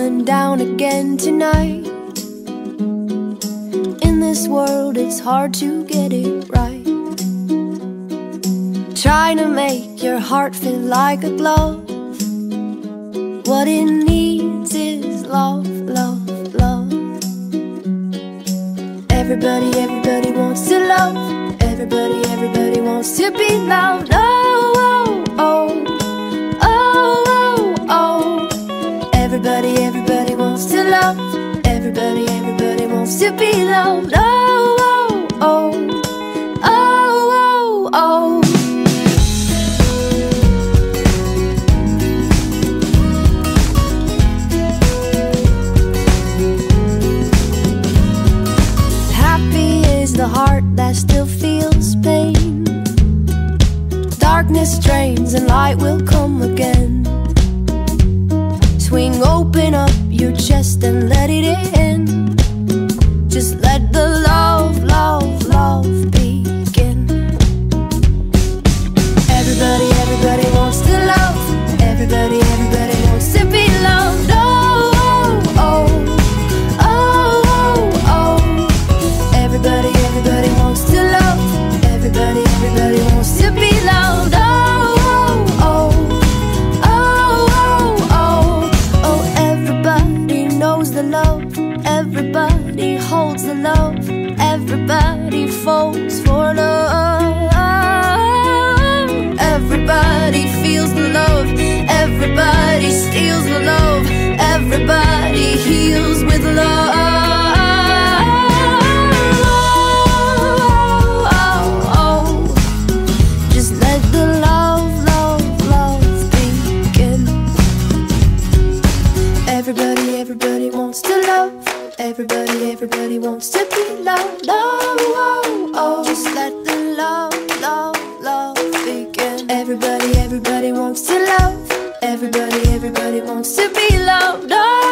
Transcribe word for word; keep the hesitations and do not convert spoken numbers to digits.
falling down again tonight. In this world it's hard to get it right. Trying to make your heart feel like a glove. What it needs is love, love, love. Everybody, everybody wants to love. Everybody, everybody wants to be loved. Oh, oh, oh, oh, oh, oh. Everybody, everybody wants to love. Everybody, everybody wants to be loved. Oh, oh, oh, oh, oh, oh. The heart that still feels pain. Darkness drains and light will come again. Swing open up your chest and let it in. Just let the love, love, love begin. Everybody, everybody wants to love. Everybody, everybody wants to be loved. Oh, oh, oh, oh, oh. Everybody, everybody wants to love. Everybody, everybody wants to be loved. Oh, oh, oh, oh, oh, oh. Everybody knows the love. Everybody holds the love. Everybody falls for love. Everybody feels the love. Everybody steals the love. Everybody heals with love. Everybody, everybody wants to love. Everybody, everybody wants to be loved. Oh, oh, oh. Just let the love, love, love begin. Everybody, everybody wants to love. Everybody, everybody wants to be loved. Oh.